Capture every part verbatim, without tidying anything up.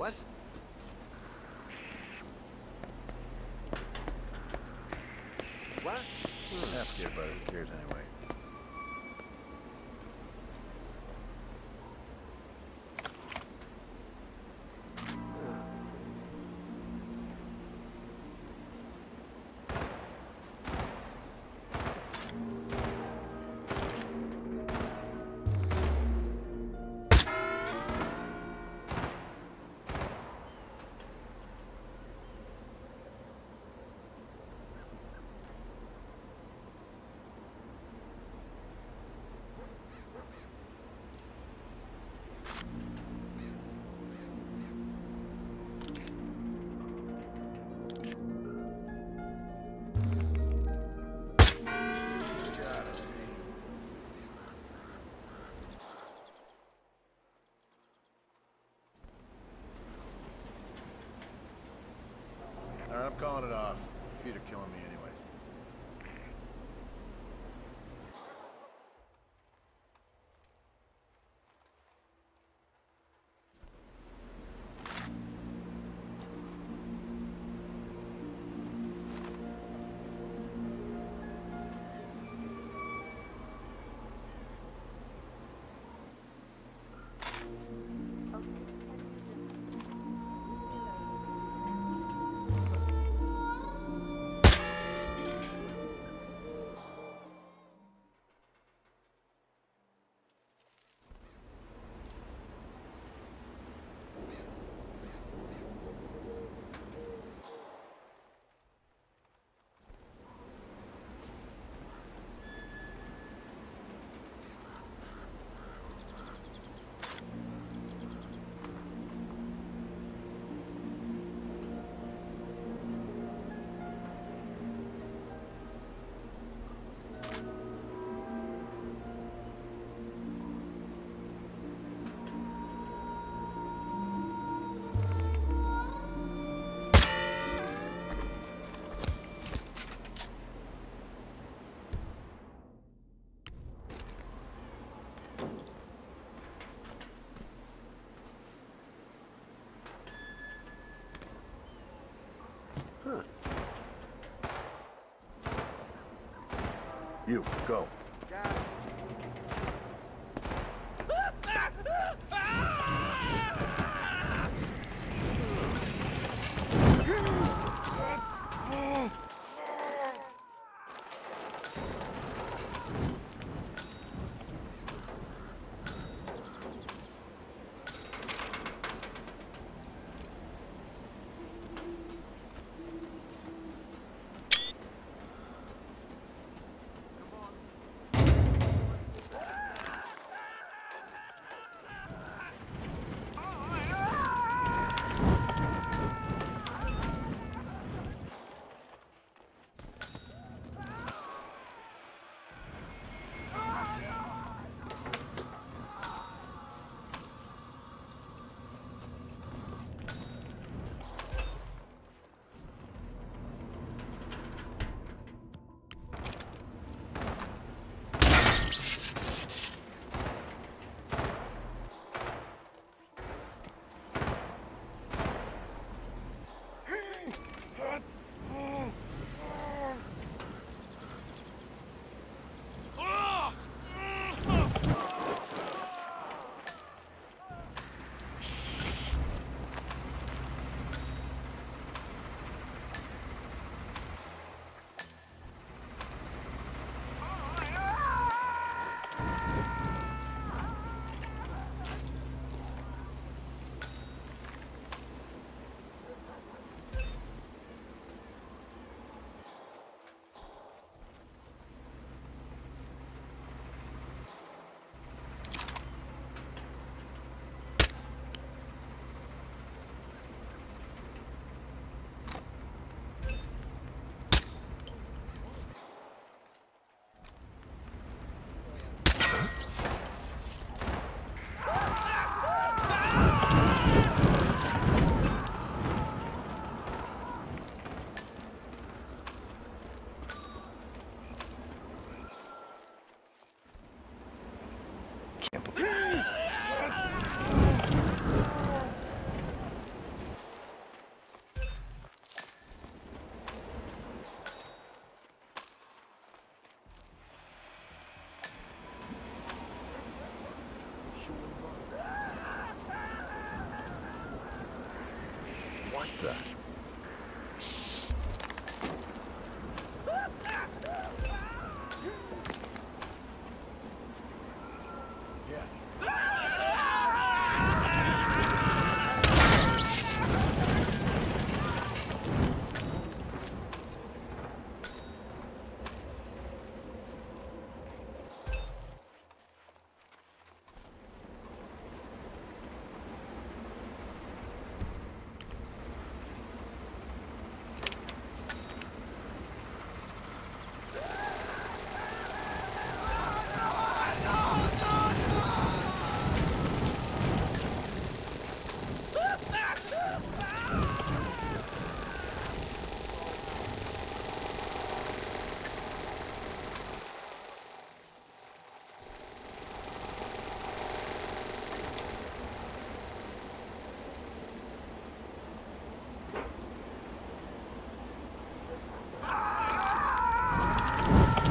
What? What? Hmm. I forget about it. Who cares anyway? Alright, I'm calling it off. Feet are killing me anyways. Huh. You, go. Got it.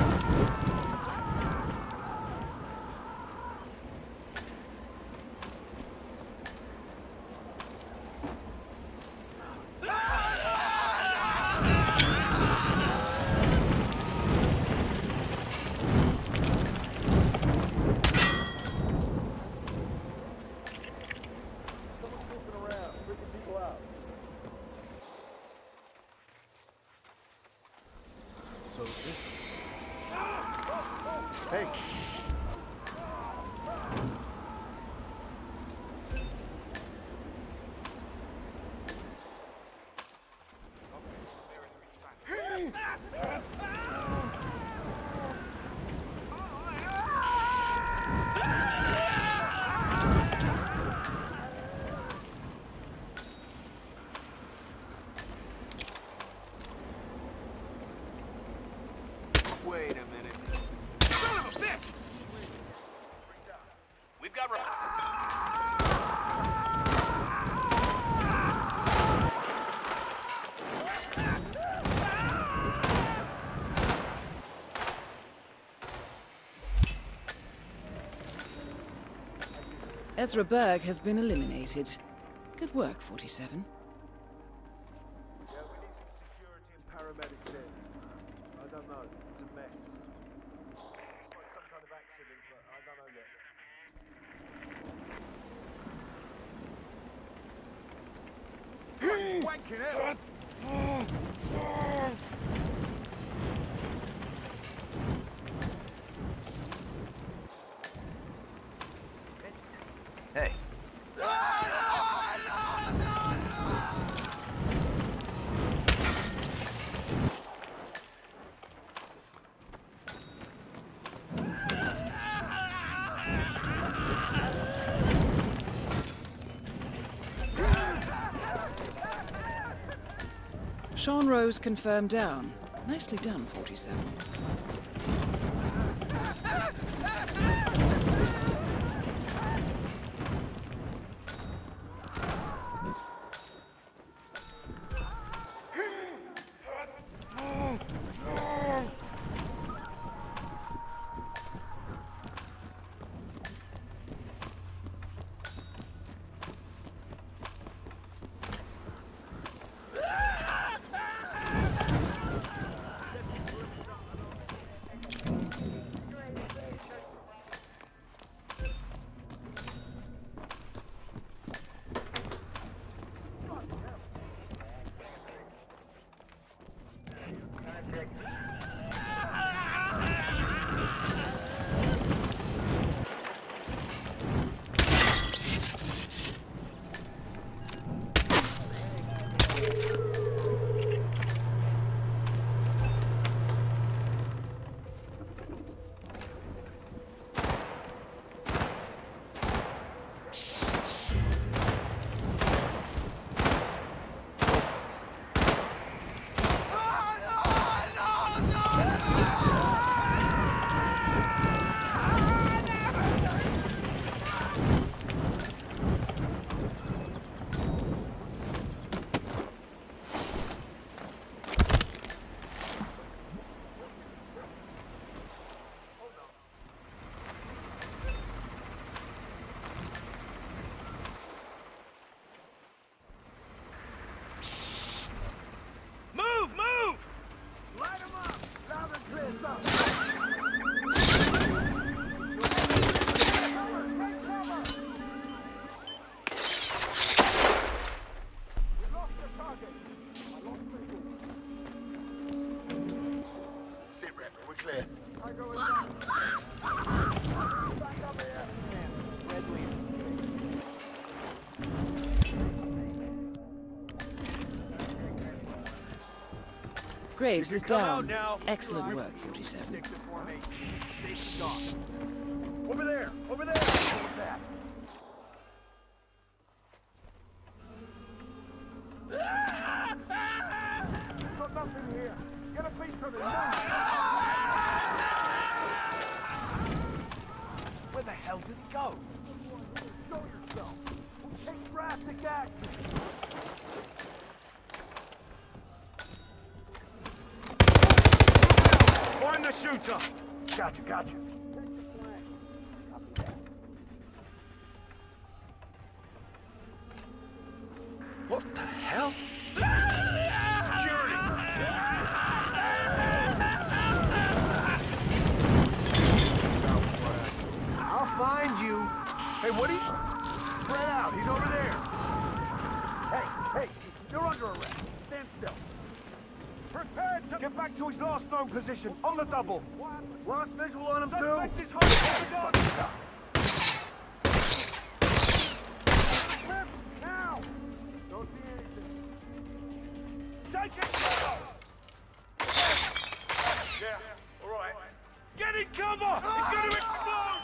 So this... Hey! Wait a minute. Son of a bitch! We've got... Ezra Berg has been eliminated. Good work, forty-seven. Yeah, we need some security and paramedics in. I don't know. It's a mess. It's like some kind of accident, but I don't know yet. Wanking out! Hey! Sean Rose confirmed down. Nicely done, forty-seven. Graves is down. Excellent work, forty-seven. Over there! Over there! What's that? Got nothing here. Get a piece of it. Where the hell did he go? Show yourself. We'll take drastic action. Find the shooter! Gotcha, gotcha. What the hell? Security! I'll find you. Hey, what are you? Spread out, he's over there. Hey, hey, you're under arrest. Stand still. Prepare to get back to his last known position, on the double. Last visual on him, too. Suspect is home. Now! Don't see anything. Take it! Yeah, all right. Get in cover! He's going to explode!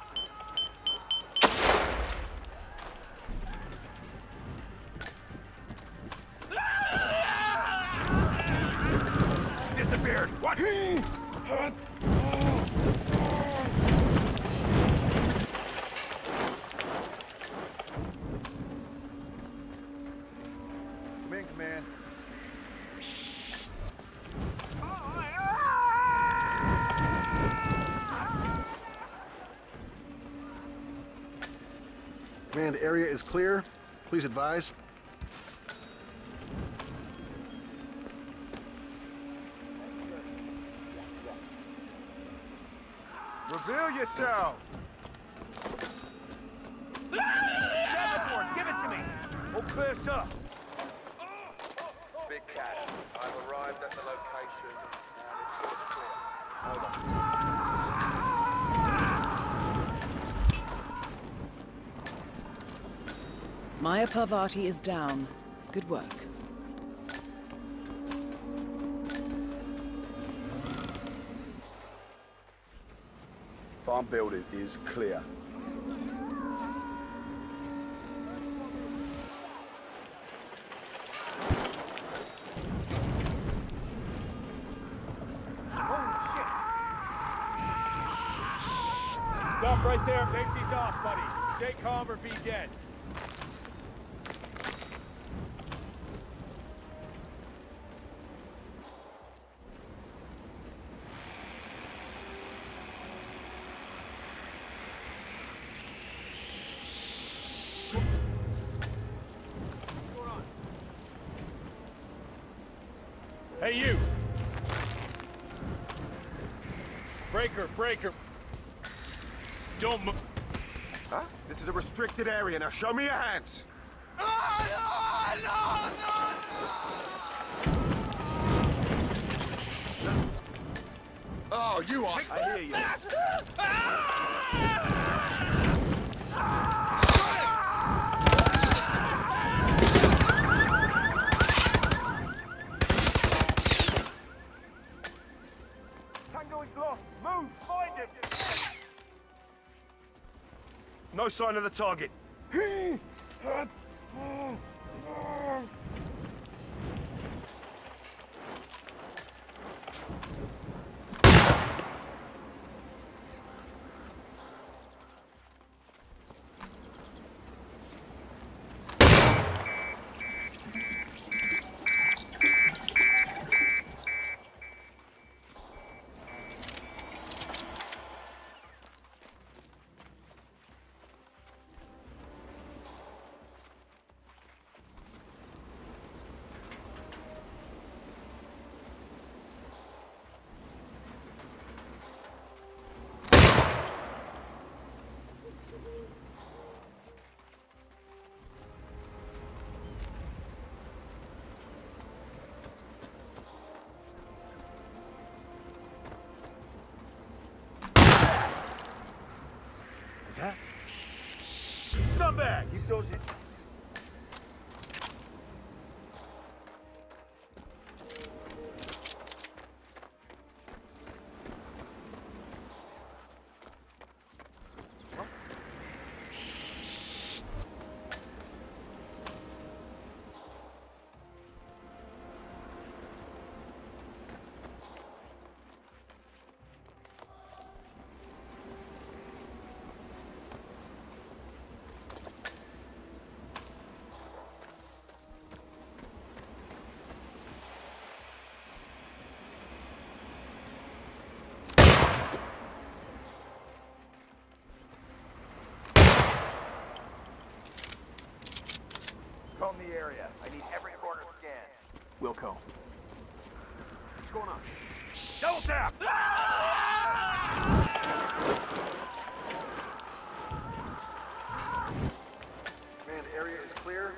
Disappeared! What? Come in, Command. Command, area is clear. Please advise. Reveal yourself! Give it to me! All clear, sir. Big Cat, I've arrived at the location and it's clear. Over. Maya Parvati is down. Good work. Farm building is clear. Stop right there. Safety's off, buddy. Stay calm or be dead. Hey, you! Breaker, breaker! Don't move! Huh? This is a restricted area, now show me your hands! Oh, no, no, no! Oh, you are... I hear you. Tango is lost. Move! Find him! No sign of the target. That? Scumbag! Keep those in. area. I need every corner scanned. Wilco. What's going on? Double tap! Command, area is clear.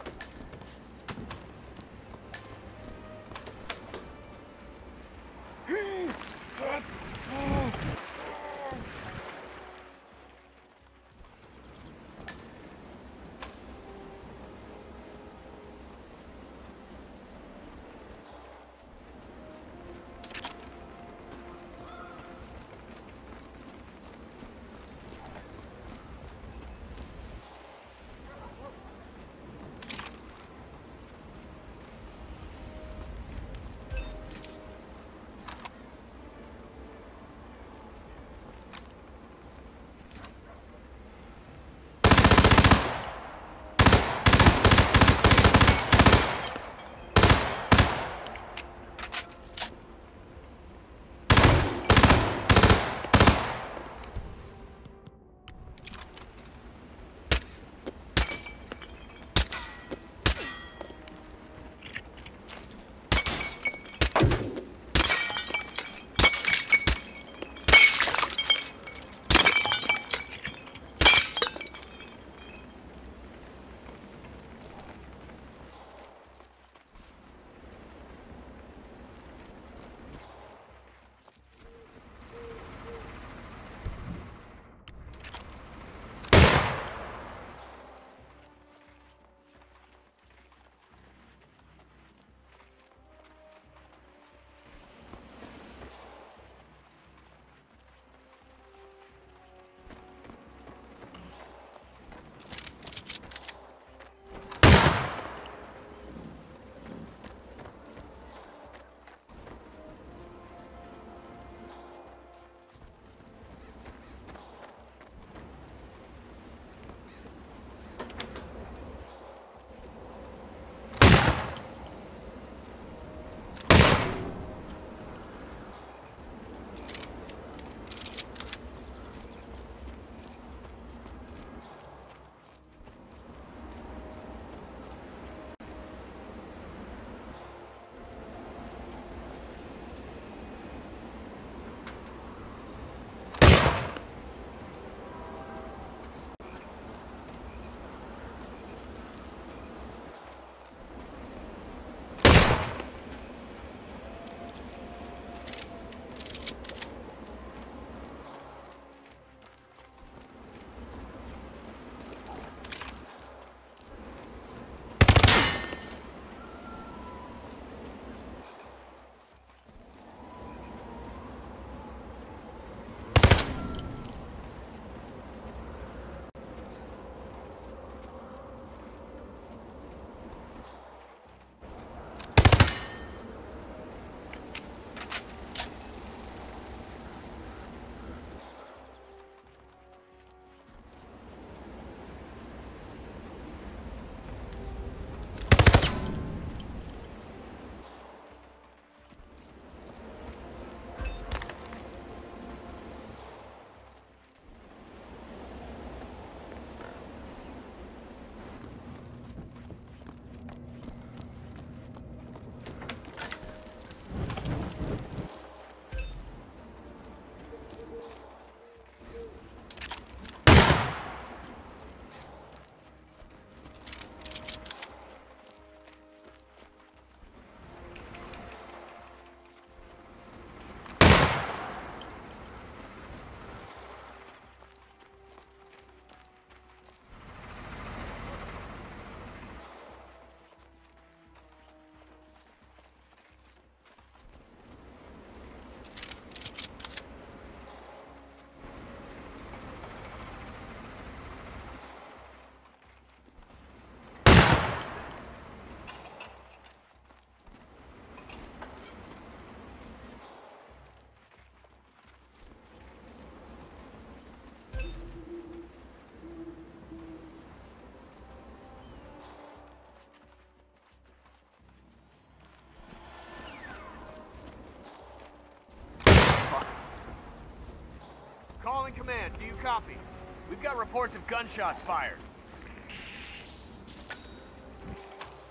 Calling command, do you copy? We've got reports of gunshots fired.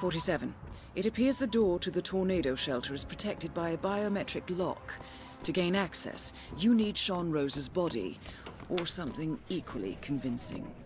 forty-seven. It appears the door to the tornado shelter is protected by a biometric lock. To gain access, you need Sean Rose's body, or something equally convincing.